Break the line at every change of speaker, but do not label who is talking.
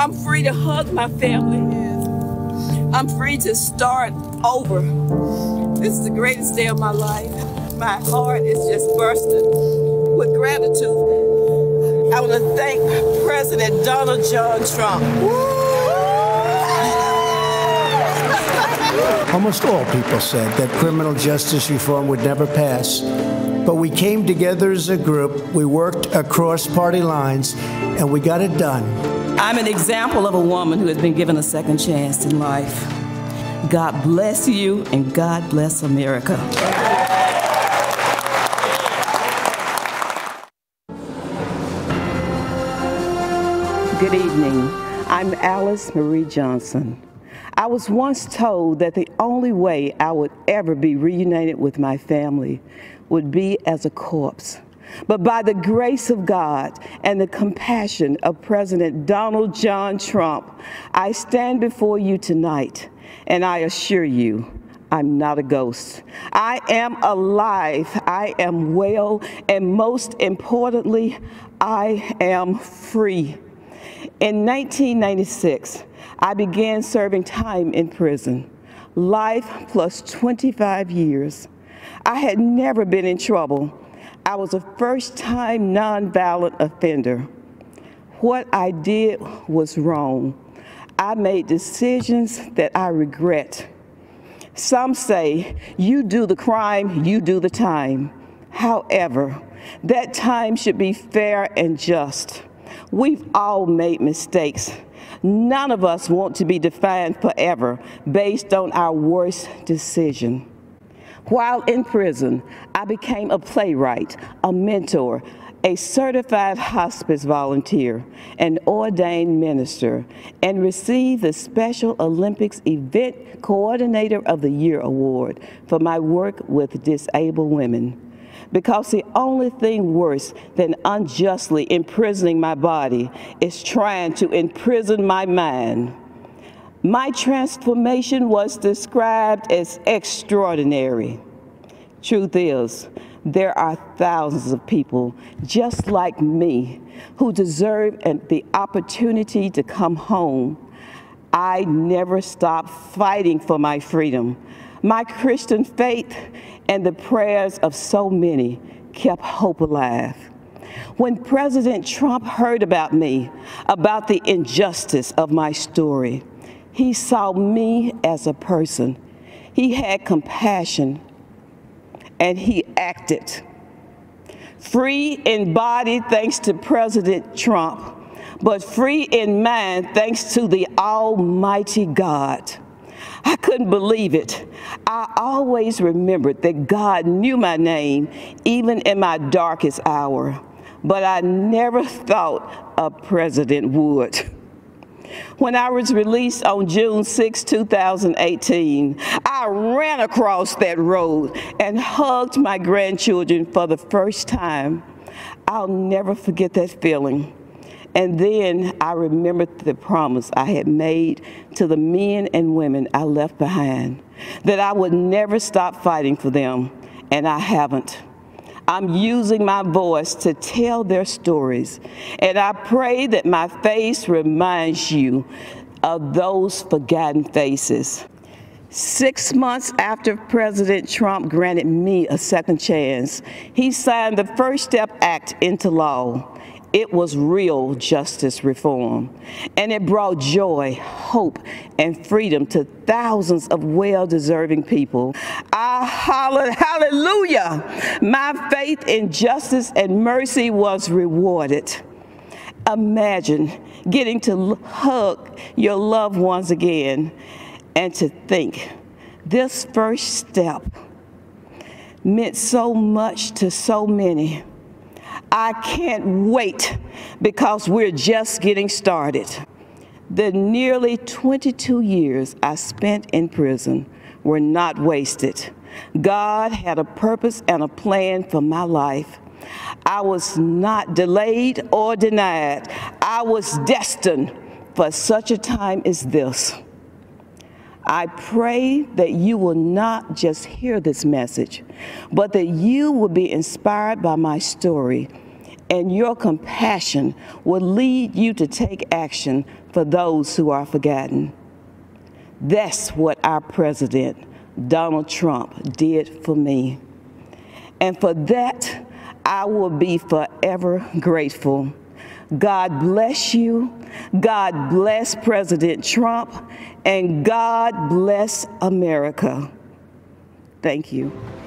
I'm free to hug my family. I'm free to start over. This is the greatest day of my life. My heart is just bursting with gratitude. I want to thank President Donald John Trump.
Almost all people said that criminal justice reform would never pass. But we came together as a group, we worked across party lines, and we got it done.
I'm an example of a woman who has been given a second chance in life. God bless you, and God bless America.
Good evening. I'm Alice Marie Johnson. I was once told that the only way I would ever be reunited with my family would be as a corpse. But by the grace of God and the compassion of President Donald John Trump, I stand before you tonight, and I assure you, I'm not a ghost. I am alive, I am well, and most importantly, I am free. In 1996, I began serving time in prison, life plus 25 years. I had never been in trouble. I was a first-time nonviolent offender. What I did was wrong. I made decisions that I regret. Some say, you do the crime, you do the time. However, that time should be fair and just. We've all made mistakes. None of us want to be defined forever based on our worst decision. While in prison, I became a playwright, a mentor, a certified hospice volunteer, an ordained minister, and received the Special Olympics Event Coordinator of the Year award for my work with disabled women. Because the only thing worse than unjustly imprisoning my body is trying to imprison my mind. My transformation was described as extraordinary. Truth is, there are thousands of people just like me who deserve the opportunity to come home. I never stopped fighting for my freedom. My Christian faith and the prayers of so many kept hope alive. When President Trump heard about me, about the injustice of my story, he saw me as a person. He had compassion, and he acted. Free in body thanks to President Trump, but free in mind thanks to the Almighty God. I couldn't believe it. I always remembered that God knew my name, even in my darkest hour, but I never thought a president would. When I was released on June 6, 2018, I ran across that road and hugged my grandchildren for the first time. I'll never forget that feeling. And then I remembered the promise I had made to the men and women I left behind, that I would never stop fighting for them, and I haven't. I'm using my voice to tell their stories, and I pray that my face reminds you of those forgotten faces. 6 months after President Trump granted me a second chance, he signed the First Step Act into law. It was real justice reform, and it brought joy, hope, and freedom to thousands of well-deserving people. I hollered, hallelujah! My faith in justice and mercy was rewarded. Imagine getting to hug your loved ones again, and to think this first step meant so much to so many. I can't wait because we're just getting started. The nearly 22 years I spent in prison were not wasted. God had a purpose and a plan for my life. I was not delayed or denied. I was destined for such a time as this. I pray that you will not just hear this message, but that you will be inspired by my story and your compassion will lead you to take action for those who are forgotten. That's what our president, Donald Trump, did for me. And for that, I will be forever grateful. God bless you. God bless President Trump. And God bless America. Thank you.